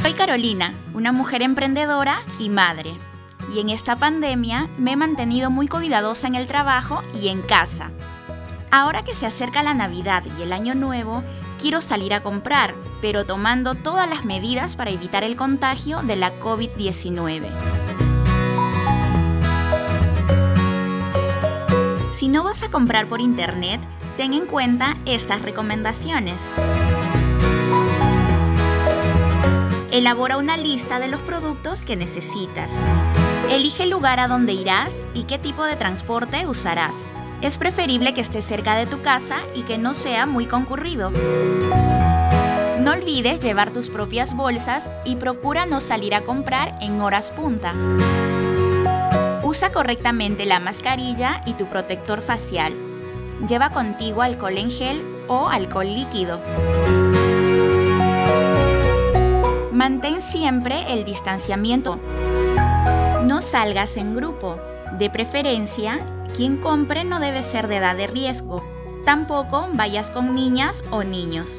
Soy Carolina, una mujer emprendedora y madre. Y en esta pandemia me he mantenido muy cuidadosa en el trabajo y en casa. Ahora que se acerca la Navidad y el Año Nuevo, quiero salir a comprar, pero tomando todas las medidas para evitar el contagio de la COVID-19. Si no vas a comprar por internet, ten en cuenta estas recomendaciones. Elabora una lista de los productos que necesitas. Elige el lugar a donde irás y qué tipo de transporte usarás. Es preferible que esté cerca de tu casa y que no sea muy concurrido. No olvides llevar tus propias bolsas y procura no salir a comprar en horas punta. Usa correctamente la mascarilla y tu protector facial. Lleva contigo alcohol en gel o alcohol líquido. Mantén siempre el distanciamiento. No salgas en grupo. De preferencia, quien compre no debe ser de edad de riesgo. Tampoco vayas con niñas o niños.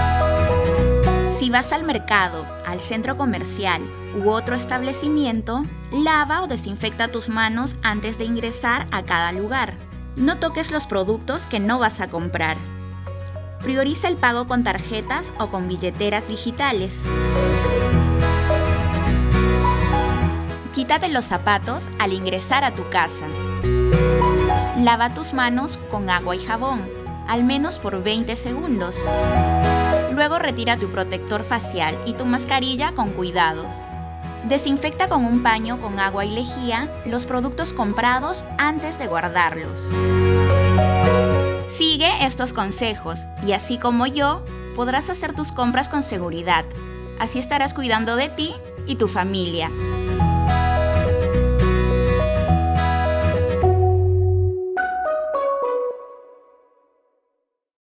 Si vas al mercado, al centro comercial u otro establecimiento, lava o desinfecta tus manos antes de ingresar a cada lugar. No toques los productos que no vas a comprar. Prioriza el pago con tarjetas o con billeteras digitales. Quítate los zapatos al ingresar a tu casa. Lava tus manos con agua y jabón, al menos por 20 segundos. Luego retira tu protector facial y tu mascarilla con cuidado. Desinfecta con un paño con agua y lejía los productos comprados antes de guardarlos. Sigue estos consejos y así como yo, podrás hacer tus compras con seguridad. Así estarás cuidando de ti y tu familia.